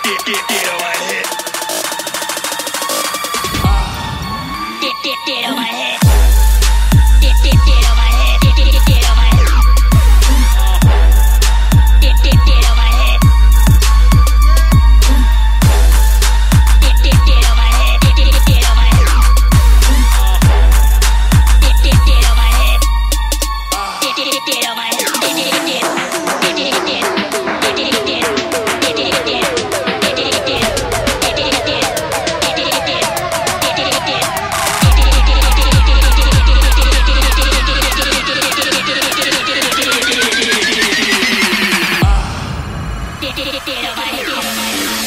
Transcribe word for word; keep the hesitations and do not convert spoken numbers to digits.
get, get, get on my head. Get, get, get on my head. Get, get, get on my head. Get, get, get on my head. Get, get, get on my head. Get, get, get on my head. Get, get, get on my head. Get, get, get on my head. Get, get, get on my head. Get, get, get. Get, get, get. Get, get, get. Get, get, get. Get, get, get. Get, get, get. Get, get, get. Get, get, get. Get, get, get on my head.